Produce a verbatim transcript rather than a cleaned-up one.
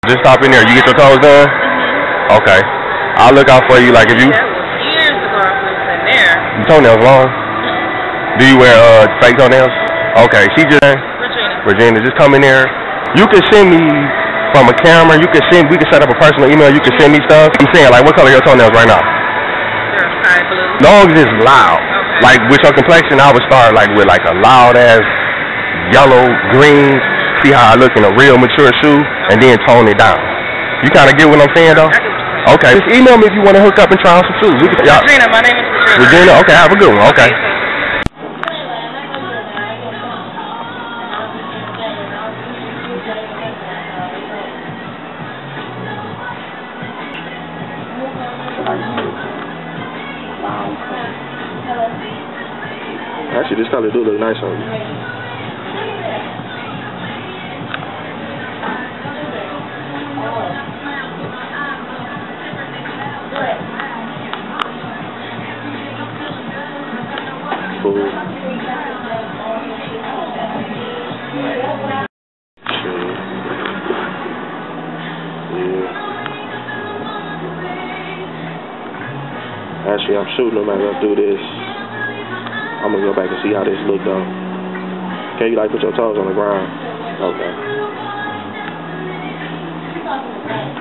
Just stop in there. You get your toes done? Mm-hmm. Okay. I'll look out for you. Like if you. That was years ago I was in there. Your toenails long? Do you wear uh fake toenails? Okay. She just. Regina. Regina, just come in there. You can send me from a camera. You can send. We can set up a personal email. You can send me stuff. I'm saying, like, what color are your toenails right now? They're sky blue. Long as it's loud. Okay. Like with your complexion, I would start like with like a loud ass yellow, green. See how I look in a real mature shoe, and then tone it down. You kind of get what I'm saying, though? Okay. Just email me if you want to hook up and try on some shoes. We can, Regina, my name is Regina, Regina. okay, have a good one. Okay. Actually, this color do look nice on you. Cool. Shit. Yeah. Actually, I'm shooting them as I do this. I'm gonna go back and see how this look though. Can you like put your toes on the ground? Okay.